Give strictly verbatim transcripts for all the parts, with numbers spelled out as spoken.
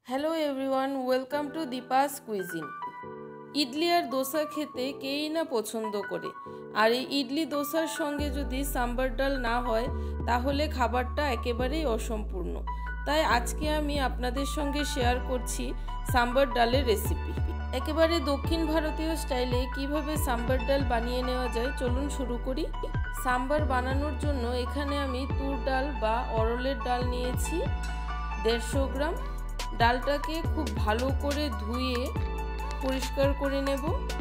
Hello everyone, welcome to Deepa's cuisine. Idli আর দোসা খেতে কেই না পছন্দ করে, আর এই ইডলি দোসার সঙ্গে যদি সাম্বার ডাল না হয় তাহলে খাবারটা একেবারেই অসম্পূর্ণ। তাই আজকে আমি আপনাদের সঙ্গে শেয়ার করছি সাম্বার ডালের রেসিপি। একেবারে দক্ষিণ ভারতীয় স্টাইলে কিভাবে সাম্বার ডাল বানিয়ে নেওয়া যায় চলুন শুরু করি। সাম্বার বানানোর জন্য এখানে আমি তুর ডাল বা অরলের ডাল নিয়েছি দেড়শো গ্রাম। ডালটাকে খুব ভালো করে ধুয়ে পরিষ্কার করে নেব।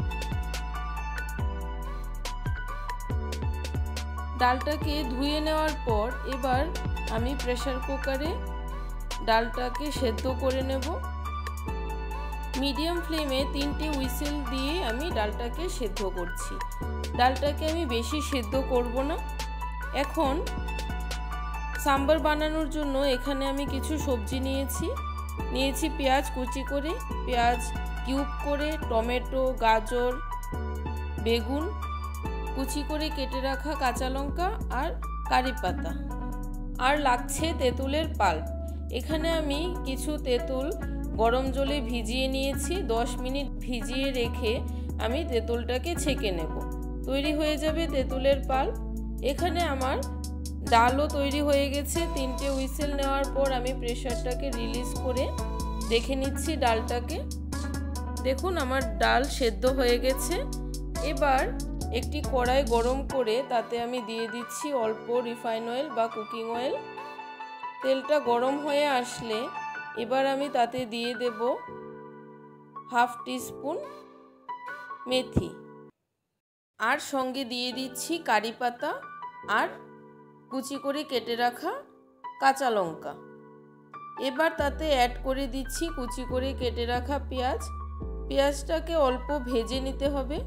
ডালটাকে ধুয়ে নেওয়ার পর এবার আমি প্রেসার কুকারে ডালটাকে সেদ্ধ করে নেব। মিডিয়াম ফ্লেমে তিনটে হুইসেল দিয়ে আমি ডালটাকে সেদ্ধ করছি। ডালটাকে আমি বেশি সেদ্ধ করব না। এখন সাম্বার বানানোর জন্য এখানে আমি কিছু সবজি নিয়েছি নিয়েছি পেঁয়াজ কুচি করে, পেঁয়াজ কিউব করে, টমেটো, গাজর, বেগুন কুচি করে কেটে রাখা, কাঁচা লঙ্কা আর কারি পাতা, আর লাগছে তেঁতুলের পাল্প। এখানে আমি কিছু তেঁতুল গরম জলে ভিজিয়ে নিয়েছি। দশ মিনিট ভিজিয়ে রেখে আমি তেঁতুলটাকে ছেঁকে নেব। তৈরি হয়ে যাবে তেঁতুলের পাল্প। এখানে আমার ডালও তৈরি হয়ে গেছে। তিনটে হুইসেল নেওয়ার পর আমি প্রেসারটাকে রিলিজ করে দেখে নিচ্ছি ডালটাকে। দেখুন আমার ডাল সেদ্ধ হয়ে গেছে। এবার একটি কড়াই গরম করে তাতে আমি দিয়ে দিচ্ছি অল্প রিফাইন অয়েল বা কুকিং অয়েল। তেলটা গরম হয়ে আসলে এবার আমি তাতে দিয়ে দেব হাফ টিস্পুন মেথি, আর সঙ্গে দিয়ে দিচ্ছি কারি পাতা আর কুচি করে কেটে রাখা কাঁচা লঙ্কা। এবার তাতে অ্যাড করে দিচ্ছি কুচি করে কেটে রাখা পেঁয়াজ। পেঁয়াজটাকে অল্প ভেজে নিতে হবে।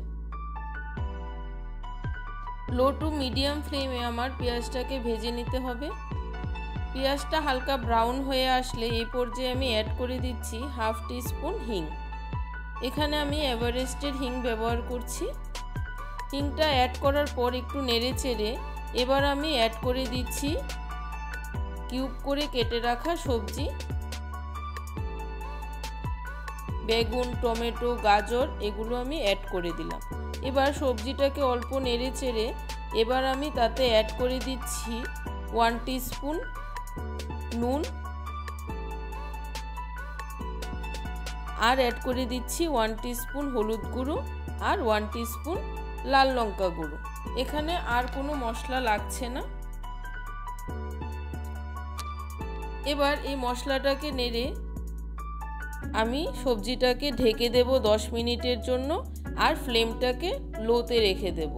লো টু মিডিয়াম ফ্লেমে আমার পেঁয়াজটাকে ভেজে নিতে হবে। পেঁয়াজটা হালকা ব্রাউন হয়ে আসলে এই পর্যায়ে আমি অ্যাড করে দিচ্ছি হাফ টিস্পুন হিং। এখানে আমি এভারেস্টের হিং ব্যবহার করছি। হিংটা অ্যাড করার পর একটু নেড়ে চেড়ে এবার আমি অ্যাড করে দিচ্ছি কিউব করে কেটে রাখা সবজি, বেগুন, টমেটো, গাজর, এগুলো আমি অ্যাড করে দিলাম। এবার সবজিটাকে অল্প নেড়ে চেড়ে এবার আমি তাতে অ্যাড করে দিচ্ছি ওয়ান টিস্পুন নুন, আর অ্যাড করে দিচ্ছি ওয়ান টিস্পুন হলুদ গুঁড়ো আর ওয়ান টিস্পুন লাল লঙ্কা গুঁড়ো। এখানে আর কোনো মশলা লাগছে না। এবার এই মশলাটাকে নেড়ে আমি সবজিটাকে ঢেকে দেব দশ মিনিটের জন্য, আর ফ্লেমটাকে লোতে রেখে দেব।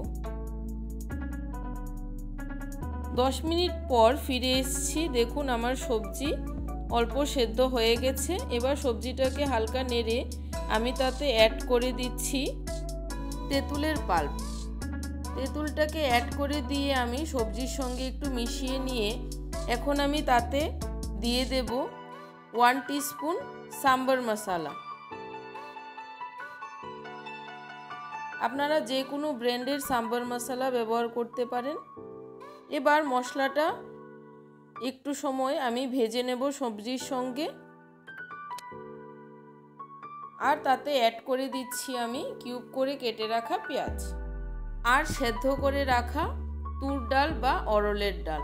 দশ মিনিট পর ফিরে এসেছি। দেখুন আমার সবজি অল্প সেদ্ধ হয়ে গেছে। এবার সবজিটাকে হালকা নেড়ে আমি তাতে অ্যাড করে দিচ্ছি তেঁতুলের পাল্প। তেঁতুলটাকে অ্যাড করে দিয়ে আমি সবজির সঙ্গে একটু মিশিয়ে নিয়ে এখন আমি তাতে দিয়ে দেব ওয়ান টিস্পুন সাম্বার মশলা। আপনারা যে কোনো ব্র্যান্ডের সাম্বার মশলা ব্যবহার করতে পারেন। এবার মশলাটা একটু সময় আমি ভেজে নেব সবজির সঙ্গে, আর তাতে অ্যাড করে দিচ্ছি আমি কিউব করে কেটে রাখা পেঁয়াজ আর সেদ্ধ করে রাখা তুর ডাল বা অরলের ডাল।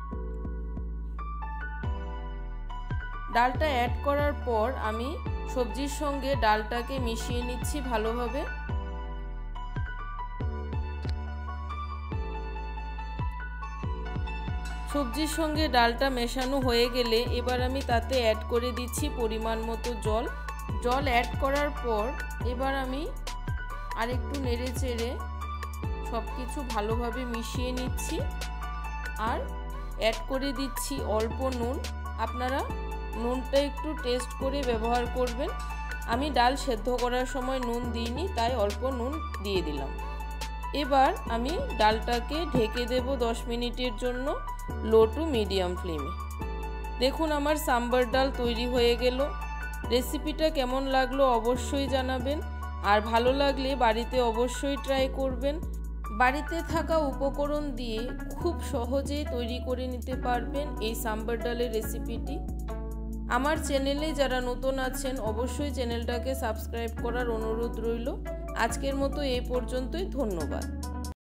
ডালটা অ্যাড করার পর আমি সবজির সঙ্গে ডালটাকে মিশিয়ে নিচ্ছি ভালোভাবে। সবজির সঙ্গে ডালটা মেশানো হয়ে গেলে এবার আমি তাতে অ্যাড করে দিচ্ছি পরিমাণ মতো জল। জল অ্যাড করার পর এবার আমি আর একটু নেড়ে চেড়ে সব কিছু ভালোভাবে মিশিয়ে নিচ্ছি, আর অ্যাড করে দিচ্ছি অল্প নুন। আপনারা নুনটা একটু টেস্ট করে ব্যবহার করবেন। আমি ডাল সেদ্ধ করার সময় নুন দিইনি, তাই অল্প নুন দিয়ে দিলাম। এবার আমি ডালটাকে ঢেকে দেব দশ মিনিটের জন্য লো টু মিডিয়াম ফ্লেমে। দেখুন আমার সাম্বার ডাল তৈরি হয়ে গেল। রেসিপিটা কেমন লাগলো অবশ্যই জানাবেন, আর ভালো লাগলে বাড়িতে অবশ্যই ট্রাই করবেন। বাড়িতে থাকা উপকরণ দিয়ে খুব সহজেই তৈরি করে নিতে পারবেন এই সাম্বার ডালের রেসিপিটি। আমার চ্যানেলে যারা নতুন আছেন অবশ্যই চ্যানেলটাকে সাবস্ক্রাইব করার অনুরোধ রইল। আজকের মতো এই পর্যন্তই, ধন্যবাদ।